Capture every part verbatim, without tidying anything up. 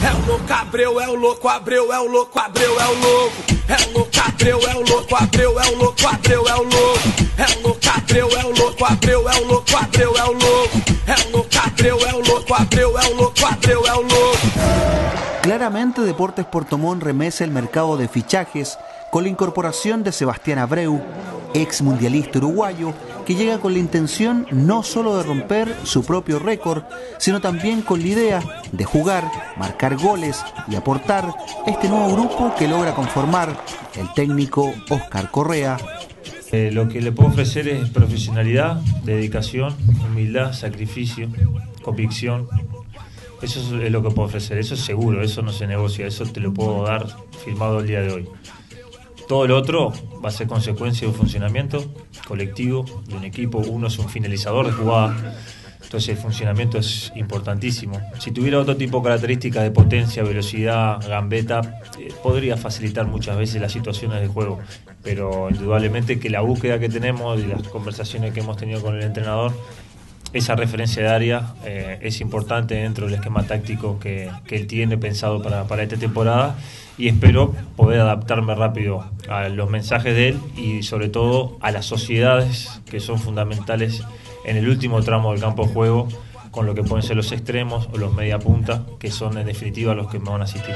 É o louco Abreu, é o louco Abreu, é o louco Abreu, é o louco. É o louco Abreu, é o louco Abreu, é o louco Abreu, é o louco. É o louco Abreu, é o louco Abreu, é o louco Abreu, é o louco. É o louco Abreu, é o louco Abreu, é o louco Abreu, é o louco. Claramente Deportes Puerto Montt remece el mercado de fichajes con la incorporación de Sebastián Abreu, ex mundialista uruguayo, que llega con la intención no solo de romper su propio récord, sino también con la idea de jugar, marcar goles y aportar este nuevo grupo que logra conformar el técnico Óscar Correa. Eh, lo que le puedo ofrecer es profesionalidad, dedicación, humildad, sacrificio, convicción. Eso es lo que puedo ofrecer, eso es seguro, eso no se negocia, eso te lo puedo dar firmado el día de hoy. Todo lo otro va a ser consecuencia de un funcionamiento colectivo, de un equipo. Uno es un finalizador de jugada, entonces el funcionamiento es importantísimo. Si tuviera otro tipo de características de potencia, velocidad, gambeta, eh, podría facilitar muchas veces las situaciones de juego, pero indudablemente que la búsqueda que tenemos y las conversaciones que hemos tenido con el entrenador, esa referencia de área eh, es importante dentro del esquema táctico que, que él tiene pensado para, para esta temporada, y espero poder adaptarme rápido a los mensajes de él y sobre todo a las sociedades que son fundamentales en el último tramo del campo de juego, con lo que pueden ser los extremos o los media punta, que son en definitiva los que me van a asistir.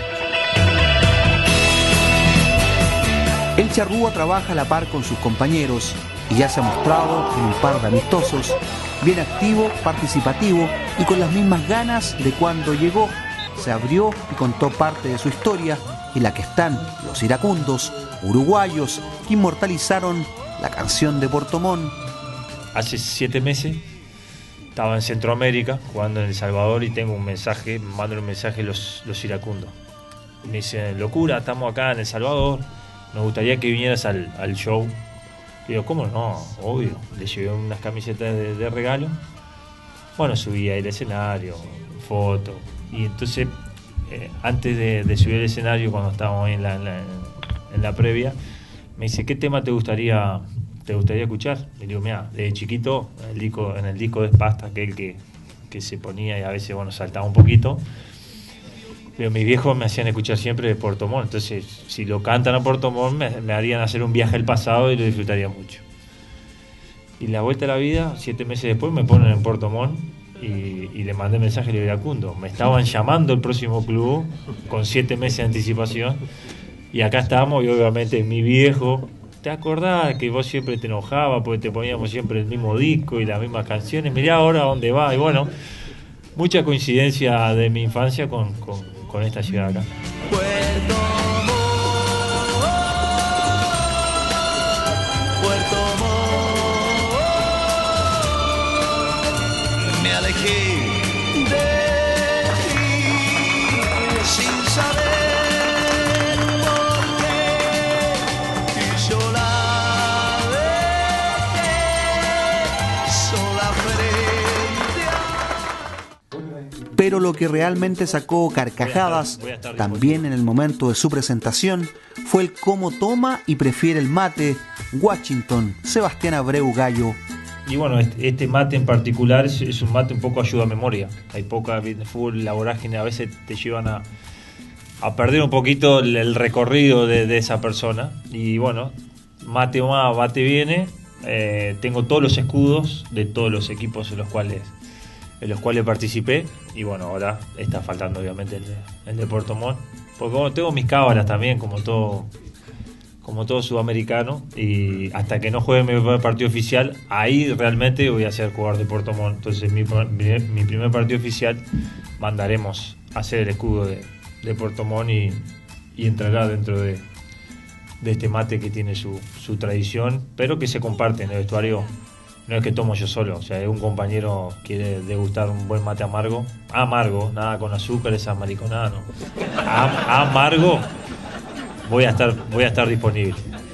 El charrúa trabaja a la par con sus compañeros y ya se ha mostrado en un par de amistosos, bien activo, participativo y con las mismas ganas de cuando llegó. Se abrió y contó parte de su historia, en la que están los iracundos, uruguayos, que inmortalizaron la canción de Puerto Montt. Hace siete meses estaba en Centroamérica, jugando en El Salvador, y tengo un mensaje, me mandan un mensaje los, los iracundos. Me dicen, locura, estamos acá en El Salvador, nos gustaría que vinieras al, al show. Y digo, ¿cómo no? Obvio. Le llevé unas camisetas de, de regalo. Bueno, subí ahí al escenario, foto. Y entonces, eh, antes de, de subir al escenario, cuando estábamos ahí en la, en, la, en la previa, me dice, ¿qué tema te gustaría te gustaría escuchar? Y le digo, mira, desde chiquito, en el disco, en el disco de Pasta, aquel que, que se ponía y a veces, bueno, saltaba un poquito. Pero mis viejos me hacían escuchar siempre de Puerto Montt, entonces si lo cantan a Puerto Montt me, me harían hacer un viaje al pasado y lo disfrutaría mucho. Y la vuelta a la vida, siete meses después me ponen en Puerto Montt y, y le mandé mensaje de iracundo. Me estaban llamando el próximo club con siete meses de anticipación y acá estamos, y obviamente mi viejo, ¿te acordás que vos siempre te enojabas porque te poníamos siempre el mismo disco y las mismas canciones? Mirá ahora dónde va. Y bueno, mucha coincidencia de mi infancia con, con, con esta ciudad acá. Puerto Montt, Puerto Montt, me alejé de ti sin saber por qué, y yo la dejé sola frente a... Pero lo que realmente sacó carcajadas, también en el momento de su presentación, fue el cómo toma y prefiere el mate Washington Sebastián Abreu Gallo. Y bueno, este, este mate en particular es, es un mate un poco ayuda a memoria. Hay poca, el fútbol, la vorágine a veces te llevan a, a perder un poquito el, el recorrido de, de esa persona. Y bueno, mate va, mate viene. Eh, tengo todos los escudos de todos los equipos en los cuales en los cuales participé, y bueno, ahora está faltando obviamente el de, el de Puerto Montt, porque bueno, tengo mis cábalas también, como todo como todo sudamericano, y hasta que no juegue mi primer partido oficial, ahí realmente voy a ser jugador de Puerto Montt. Entonces mi, mi, mi primer partido oficial mandaremos a hacer el escudo de, de Puerto Montt y, y entrará dentro de, de este mate que tiene su, su tradición, pero que se comparte en el vestuario. No es que tomo yo solo, o sea, un compañero quiere degustar un buen mate amargo, amargo, nada con azúcar, esa mariconada, no. Am, amargo, voy a estar, voy a estar disponible.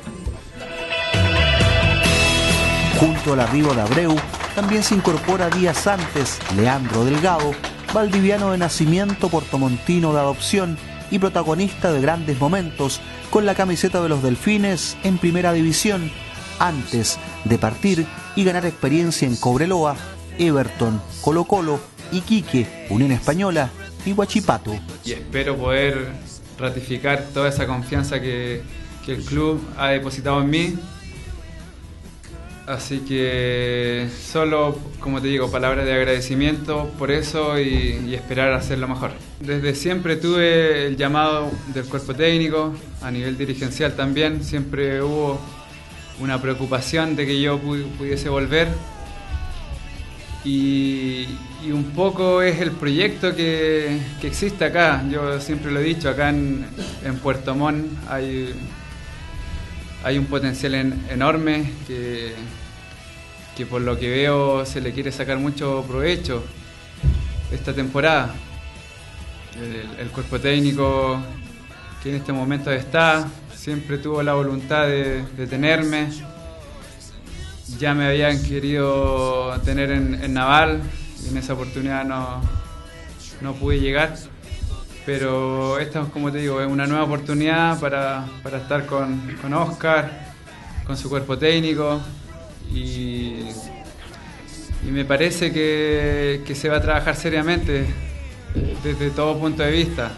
Junto al arribo de Abreu, también se incorpora días antes Leandro Delgado, valdiviano de nacimiento, portomontino de adopción y protagonista de grandes momentos con la camiseta de los Delfines en Primera División, antes de partir y ganar experiencia en Cobreloa, Everton, Colo Colo, Iquique, Unión Española y Huachipato. y espero poder ratificar toda esa confianza que, que el club ha depositado en mí. Así que solo, como te digo, palabras de agradecimiento por eso y, y esperar hacerlo mejor. Desde siempre tuve el llamado del cuerpo técnico, a nivel dirigencial también, siempre hubo una preocupación de que yo pudiese volver. Y, y un poco es el proyecto que, que existe acá. Yo siempre lo he dicho, acá en, en Puerto Montt hay, hay un potencial en, enorme que, que por lo que veo se le quiere sacar mucho provecho esta temporada. El, el cuerpo técnico que en este momento está siempre tuvo la voluntad de, de tenerme. Ya me habían querido tener en, en Naval y en esa oportunidad no, no pude llegar, pero esta, como te digo, es una nueva oportunidad para, para estar con, con Oscar, con su cuerpo técnico y, y me parece que, que se va a trabajar seriamente desde todo punto de vista.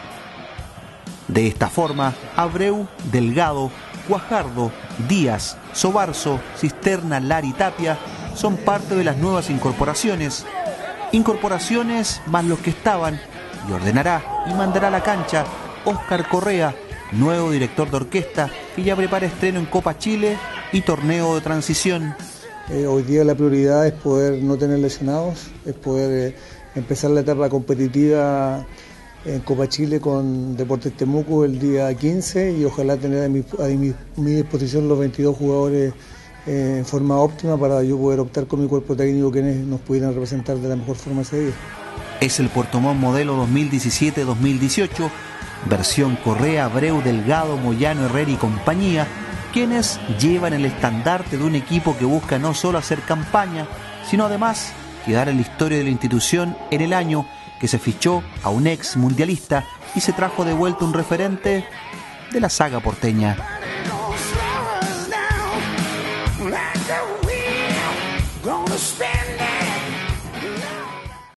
De esta forma, Abreu, Delgado, Guajardo, Díaz, Sobarzo, Cisterna, Lari y Tapia son parte de las nuevas incorporaciones. Incorporaciones más los que estaban, y ordenará y mandará a la cancha Óscar Correa, nuevo director de orquesta que ya prepara estreno en Copa Chile y torneo de transición. Eh, hoy día la prioridad es poder no tener lesionados, es poder eh, empezar la etapa competitiva en Copa Chile con Deportes Temuco el día quince y ojalá tener a mi, a mi, mi disposición los veintidós jugadores eh, en forma óptima para yo poder optar con mi cuerpo técnico quienes nos pudieran representar de la mejor forma ese día. Es el Puerto Montt modelo dos mil diecisiete dos mil dieciocho, versión Correa, Abreu, Delgado, Moyano, Herrera y compañía, quienes llevan el estandarte de un equipo que busca no solo hacer campaña, sino además quedar en la historia de la institución en el año que se fichó a un ex mundialista y se trajo de vuelta un referente de la saga porteña. Gonna spend